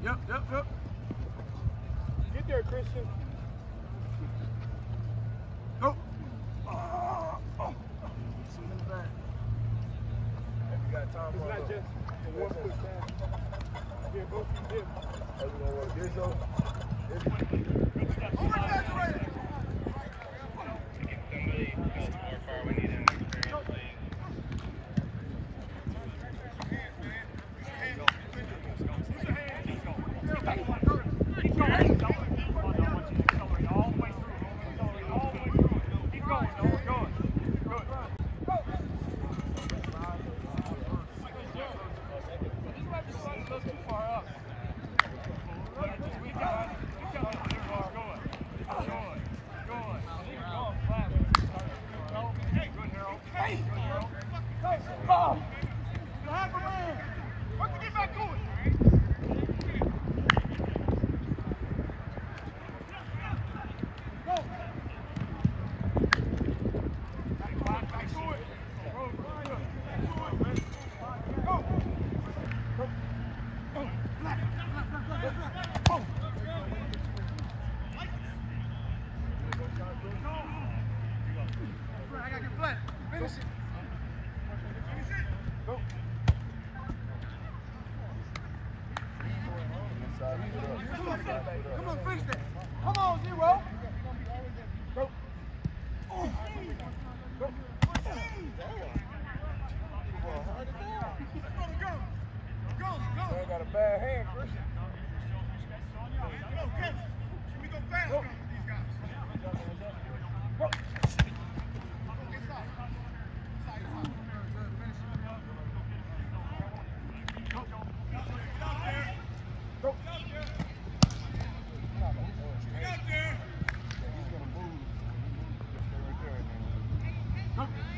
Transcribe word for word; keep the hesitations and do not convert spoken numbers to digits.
Yep, yep, yep. Get there, Christian. Go. Oh, oh. Some in the back. You got time. It's not just the one foot down. Yeah, both feet dip. Oh, we gonna work this over. Oversaturated. To get somebody else more far, we need an experienced league. Come on, finish that. Come on, zero. Go. Oh. Go. Go. Go. Go. They got a bad hand, Christian. Go, catch. We go fast with these guys. Go. Go.